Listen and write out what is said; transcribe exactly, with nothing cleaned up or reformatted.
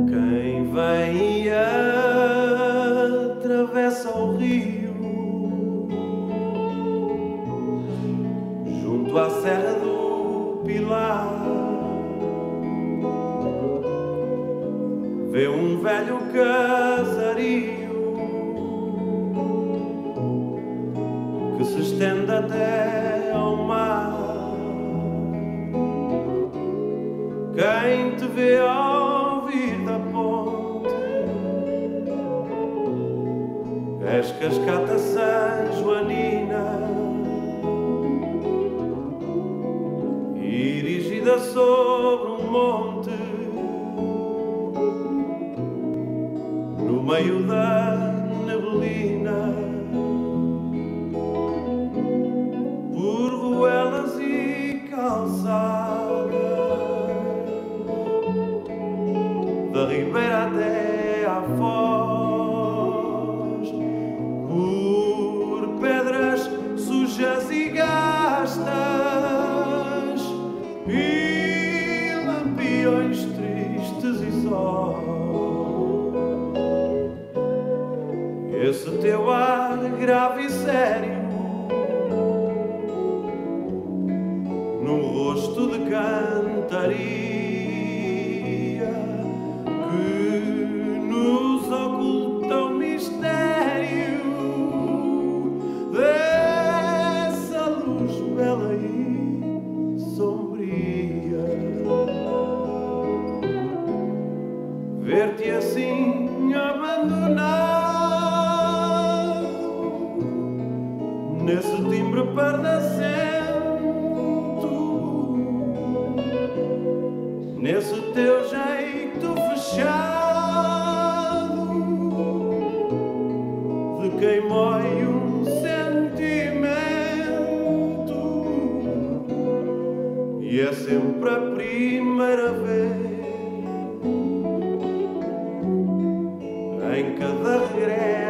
Quem vem e atravessa o rio junto à Serra do Pilar, vê um velho casario que se estende até ao mar. Quem te vê ao vir da ponte, és cascata São Joanina, erigida sobre um monte, no meio da neblina, por ruelas e calçadas, da ribeira até à foz, por pedras sujas e gastas e lampiões tristes e só. Esse teu ar grave e sério no rosto de cantaria que nos oculta o mistério dessa luz bela e sombria. Ver-te assim abandonado nesse timbre pardacento, nesse teu jeito fechado de quem mói um sentimento, e é sempre a primeira vez em cada regresso